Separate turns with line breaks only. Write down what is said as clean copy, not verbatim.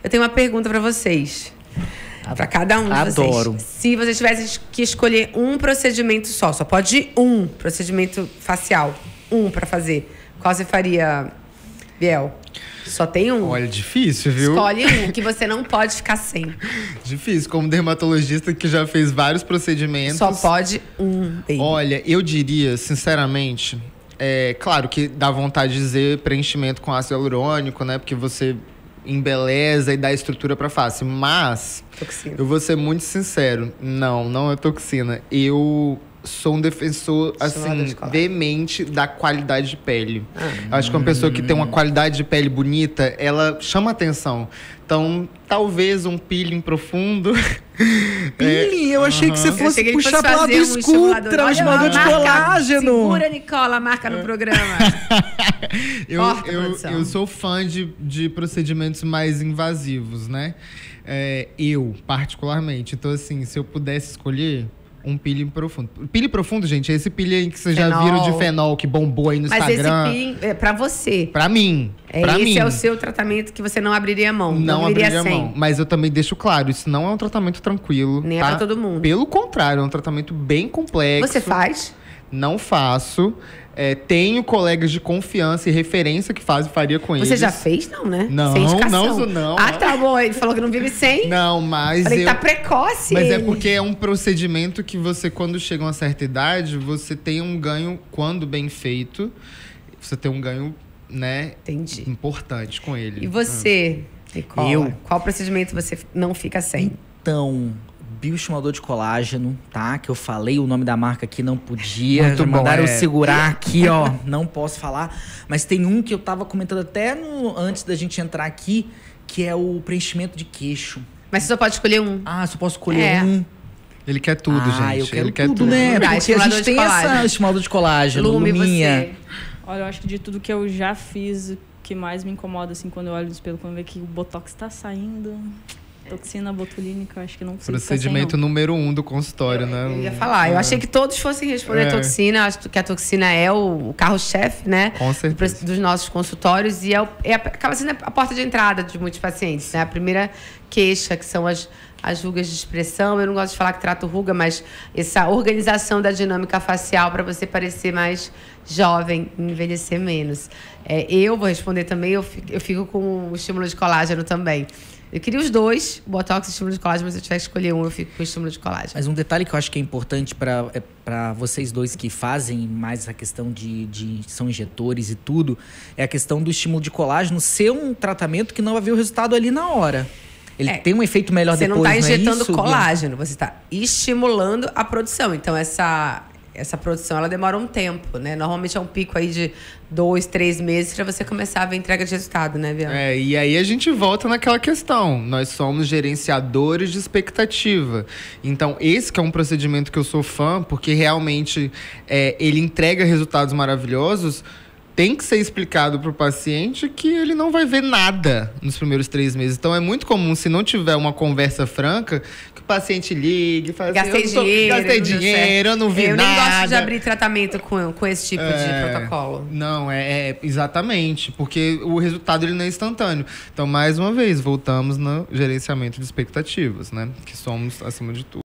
Eu tenho uma pergunta para vocês. Para cada um de vocês.
Adoro.
Se vocês tivessem que escolher um procedimento só pode um procedimento facial, para fazer, qual você faria, Biel? Só tem um?
Olha, difícil, viu?
Escolhe um, que você não pode ficar sem.
Difícil, como dermatologista que já fez vários procedimentos.
Só pode um, baby.
Olha, eu diria, sinceramente, claro que dá vontade de dizer preenchimento com ácido hialurônico, né? Porque você embeleza e dá estrutura pra face. Mas,
Toxina.
eu vou ser muito sincero. Não é toxina. Eu sou um defensor, assim, veemente da qualidade de pele. Acho que uma pessoa que tem uma qualidade de pele bonita, ela chama atenção. Então, talvez um peeling profundo.
Peeling? Eu achei que você fosse
que
puxar pro lado
fazer
Sculptra, um estimulador de colágeno.
Segura, Nicola, a marca no programa.
Eu sou fã de procedimentos mais invasivos, né? Eu, particularmente. Então, assim, se eu pudesse escolher um peeling profundo. Peeling profundo, gente, é esse peeling que vocês já viram de fenol, que bombou aí no Instagram.
Mas esse peeling é pra você.
Pra mim.
Esse é o seu tratamento que você não abriria mão.
Não abriria mão. Mas eu também deixo claro, isso não é um tratamento tranquilo.
Nem
tá?
é pra todo mundo.
Pelo contrário, é um tratamento bem complexo.
Você faz?
Não faço. Tenho colegas de confiança e referência que faria com eles.
Você já fez? Não, né?
Não,
sem indicação.
não.
Ah, tá bom. Ele falou que não vive sem.
Não, mas
falei que tá precoce.
Mas é porque é um procedimento que você, quando chega a uma certa idade, você tem um ganho, quando bem feito, você tem um ganho, né?
Entendi.
Importante com ele.
E você, Nicola? Qual procedimento você não fica sem?
Então, bioestimulador de colágeno, tá? Que eu falei o nome da marca aqui, não podia.
Muito
já
bom,
mandaram eu segurar aqui, ó. Não posso falar. Mas tem um que eu tava comentando até antes da gente entrar aqui, que é o preenchimento de queixo.
Mas você só pode escolher um.
Ah, só posso escolher um.
Ele quer tudo, gente.
Eu quero
Ele quer
tudo, né?
Tá,
Porque a gente tem essa estimulador de colágeno, Luminha.
Olha, eu acho que de tudo que eu já fiz, o que mais me incomoda, assim, quando eu olho no espelho, quando eu vejo que o Botox tá saindo... Toxina botulínica, acho que não consigo
procedimento número 1 do consultório, né?
Eu ia falar. Eu achei que todos fossem responder toxina. Acho que a toxina é o carro-chefe, né?
Com certeza.
Dos nossos consultórios. E acaba sendo a porta de entrada de muitos pacientes, né? A primeira queixa, que são as rugas de expressão. Eu não gosto de falar que trato ruga, mas essa organização da dinâmica facial para você parecer mais jovem, envelhecer menos. Eu vou responder também. Eu fico com o estímulo de colágeno também. Eu queria os dois, o Botox e o estímulo de colágeno, mas se eu tiver que escolher um, eu fico com o estímulo de colágeno.
Mas um detalhe que eu acho que é importante para vocês dois que fazem mais a questão de são injetores e tudo, é a questão do estímulo de colágeno ser um tratamento que não vai ver o resultado ali na hora. Ele tem um efeito melhor depois,
não é isso? Você não está injetando
isso,
colágeno, você está estimulando a produção. Então, essa produção, ela demora um tempo, né? Normalmente é um pico aí de 2, 3 meses para você começar a ver entrega de resultado, né, Bianca?
E aí a gente volta naquela questão. Nós somos gerenciadores de expectativa. Então, esse que é um procedimento que eu sou fã, porque realmente ele entrega resultados maravilhosos. Tem que ser explicado para o paciente que ele não vai ver nada nos primeiros 3 meses. Então, é muito comum, se não tiver uma conversa franca, que o paciente ligue e fale assim, gastei dinheiro, eu não vi nada.
Eu nem gosto de abrir tratamento com esse tipo de protocolo.
Não, exatamente, porque o resultado ele não é instantâneo. Então, mais uma vez, voltamos no gerenciamento de expectativas, né? Que somos, acima de tudo.